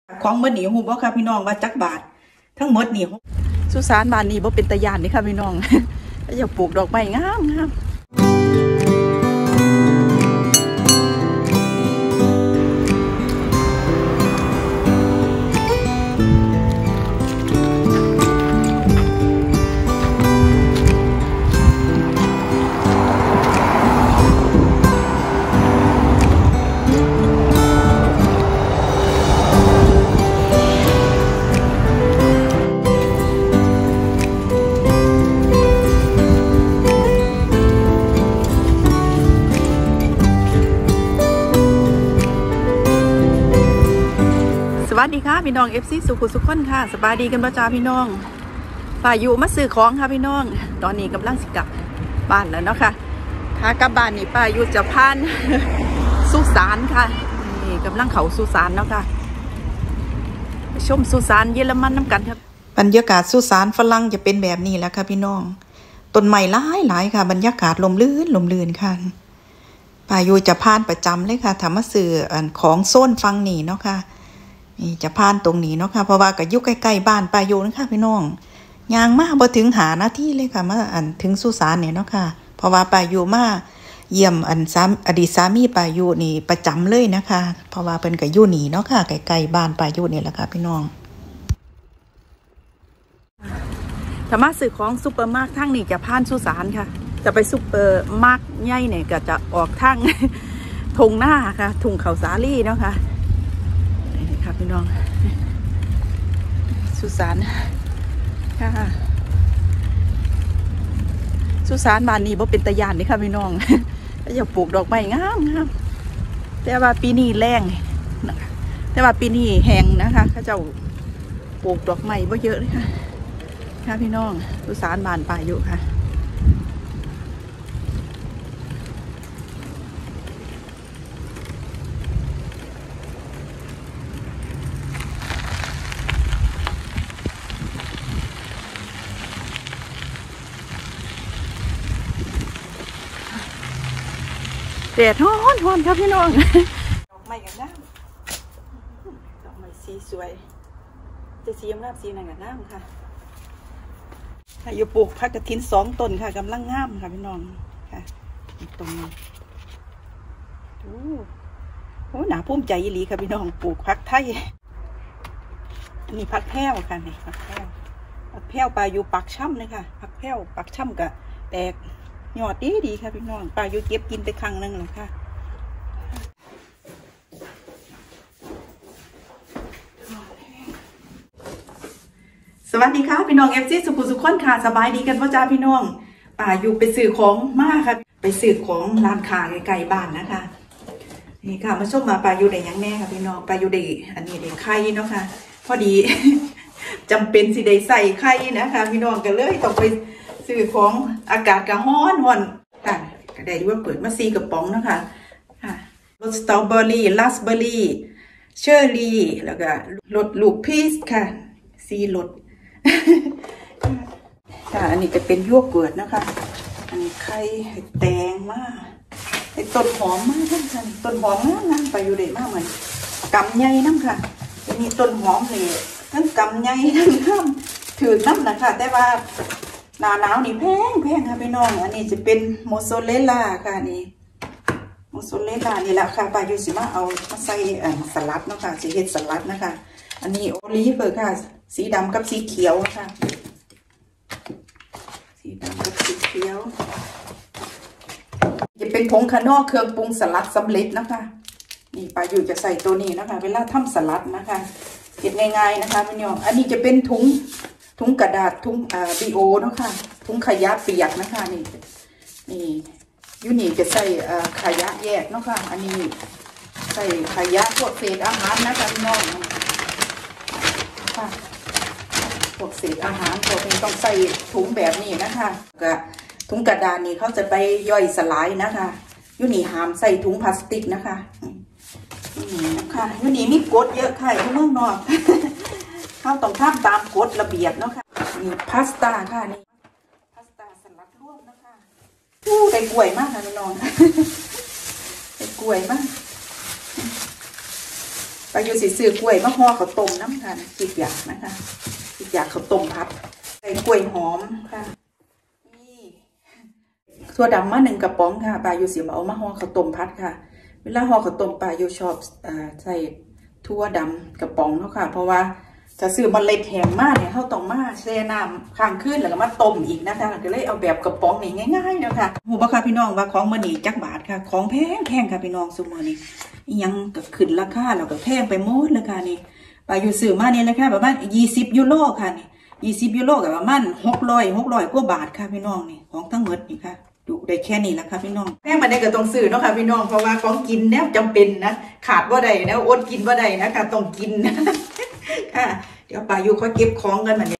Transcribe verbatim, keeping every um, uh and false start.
ของเมื่อนี้หูบ่ค่ะพี่น้องว่าจักบาททั้งหมดนี่สุสานบ้านนี้บ่เป็นตะยานนี่ค่ะพี่น้องอย่าปลูกดอกไม้งามงามสวัสดีค่ะพี่น้องเอฟซีสุขุสุขคนค่ะสบายดีกันประจาพี่น้องฝ่ายอยู่มาซื้อของค่ะพี่น้องตอนนี้กำลังสิกลับบ้านแล้วเนาะค่ะถ้ากลับบ้านนี่ป้าอยู่จะพานสุสานค่ะนี่กำลังเขาสุสานเนาะค่ะชมสุสานเยอรมันน้ำกันครับบรรยากาศสุสานฝรั่งจะเป็นแบบนี้แหละค่ะพี่น้องต้นไม้หลายหลายค่ะบรรยากาศลมลื่นลมลื่นค่ะป้าอยู่จะพานประจำเลยค่ะทำมาซื้อของโซนฟังนี่เนาะค่ะนี่จะผ่านตรงนี้เนาะค่ะเพราะว่าก็อยู่ใกล้ๆบ้านป้าโยนะคะพี่น้องยางมาบ่ถึงหาหน้าที่เลยค่ะมาอันถึงสุสานเนี่ยเนาะค่ะเพราะว่าป้าโยมาเยี่ยมอันสามอดีตสามีป้าโยนี่ประจำเลยนะคะเพราะว่าเพิ่นก็อยู่นี่เนาะค่ะใกล้ๆบ้านป้าโยนี่แหละค่ะพี่น้องถ้ามาซื้อของซุปเปอร์มาร์เก็ตทางนี้จะผ่านสุสานค่ะจะไปซุปเปอร์มาร์เก็ตใหญ่เนี่ยก็จะออกทางทงหน้าค่ะทุ่งเขาสาลีเนาะค่ะค่ะพี่น้องสุสานค่ะสุสานบ้านนี้บ่เป็นตะยานนี่ค่ะพี่น้องอย่าปลูกดอกไม้งามงามแต่ว่าปีนี้แรงแต่ว่าปีนี้แห้งนะคะเขาเจ้าปลูกดอกไม้บ่เยอะเลยค่ะค่ะพี่น้องสุสานบ้านป่าอยู่ค่ะแดดร้อนร้อนครับพี่น้องดอกไม้กันน้ำดอกไม้สีสวยจะสีงามสีไหนกันน้ำค่ะค่ะอยู่ปลูกพักกระถินสองต้นค่ะกำลังงามค่ะพี่น้องค่ะตรงนี้โอ้โหหนาภูมิใจอีหลีค่ะพี่น้องปลูกพักไทยอันนี้พักแพ้วค่ะนี่พักแพ้วพักแพ้วปลาอยู่ปักช่ำเลยค่ะพักแพ้วปักช่ำกะแตกยอดดีดีค่ะพี่น้องปลาอยู่เก็บกินไปครั้งนึงเลยค่ะสวัสดีค่ะพี่น้องเอฟซีสุขุสุขคนค่ะสบายดีกันพ่อจ้าพี่น้องปลาอยู่ไปซื้อของมากค่ะไปซื้อของร้านค้าไกลๆบ้านนะคะนี่ค่ะมาชมมาปลาอยู่ได้ยังแน่ค่ะพี่น้องปลาอยู่ได้อันนี้ได้ไข่เนาะค่ะพอดีจำเป็นสิได้ใส่ไข่นะคะพี่น้องกันเลยต้องไปซื้อของอากาศก็ร้อนร้อนค่ะก็ได้ว่าเปิดมาซีกระป๋องนะคะค่ะรสสตรอเบอรี่ราสเบอรี่เชอร์รี่แล้วก็รสลูกพีชค่ะซีรสค่ะอันนี้จะเป็นยั่วเกิดนะคะอันนี้ไข่แตงมากไอ้ต้นหอมมากท่านท่านต้นหอมงามงามไปอยู่เด็ดมากเหมือนกำใหญ่น้ำค่ะอันนี้ต้นหอมนี่ทั้งกำใหญ่ทั้งข้ามถือน้ำนะคะแต่ว่าหนาหนาวนี่แพงแพงค่ะพี่น้องอันนี้จะเป็นโมโซเรลล่าค่ะนี่โมโซเรลล่านี่แหละค่ะปลายูสิมาเอามาใส่สลัดเนาะค่ะสีเห็ดสลัดนะคะอันนี้โอลีฟค่ะสีดำกับสีเขียวค่ะสีดำกับสีเขียวจะเป็นผงคานอเครื่องปรุงสลัดสำเร็จนะคะนี่ปลายูจะใส่ตัวนี้นะคะเวลาทำสลัดนะคะเก็บง่ายๆนะคะพี่น้องอันนี้จะเป็นถุงถุงกระดาษถุงอ่าบีโอเนาะค่ะถุงขยะเปียกนะคะนี่นี่ยูนี่จะใส่อ่าขยะแยกเนาะค่ะอันนี้ใส่ขยะพวกเศษอาหารนะคะพี่น้องค่ะพวกเศษอาหารพวกนี้ต้องใส่ถุงแบบนี้นะคะก็ถุงกระดาษนี่เขาจะไปย่อยสลายนะคะยูนี่ห้ามใส่ถุงพลาสติกนะคะนี่นะคะยูนี่มีกฎเยอะค่ะที่เมืองนอกเขาต้องทำตามกฎระเบียบเนาะค่ะนี่พาสต้าค่ะนี่พาสต้าสลัดร่วมนะคะอู้ได้กล้วยมากค่ะพี่น้องได้กล้วยมากปลาอยู่สิซื้อกล้วยมะฮอข้าวต้มน้ำค่ะคิดอยากนะคะคิดอยากข้าวต้มพัดใส่กล้วยหอมค่ะนี่ถั่วดำมาหนึ่งกระป๋องค่ะปลาอยู่สิเอามาห่อข้าวต้มพัดค่ะเวลาห่อข้าวต้มปลาอยู่ชอบอ่าใส่ถั่วดำกระป๋องเนาะค่ะเพราะว่าจะซื้อเมล็ดแห้งมากเนี่ยเขาต้องมาแช่น้ำข้างขึ้นแล้วก็มาต้มอีกนะคะก็เลยเอาแบบกระป๋องนี่ง่ายๆเนาะค่ะหูบ่ค่ะพี่น้องว่าของมื้อนี้จักบาทค่ะของแพงแพงค่ะพี่น้องซุมื้อนี้ยังก็ขึ้นราคาแล้วก็แพงไปหมดเลยค่ะนี่ปลาอยู่ซื้อมาเนี่ยเลยค่ะประมาณยี่สิบยูโรค่ะนี่ยี่สิบยูโรกับประมาณหกร้อยหกร้อยกว่าบาทค่ะพี่น้องนี่ของทั้งหมดนี่ค่ะดูได้แค่นี้แหละค่ะพี่น้องแพงมาได้ก็ต้องซื้อเนาะค่ะพี่น้องเพราะว่าของกินแนวจำเป็นนะขาดบ่ได้นะอดกินบ่ได้นะคะต้องกินนะค่ะเดี๋ยวปลาอยู่เขาเก็บของกันมา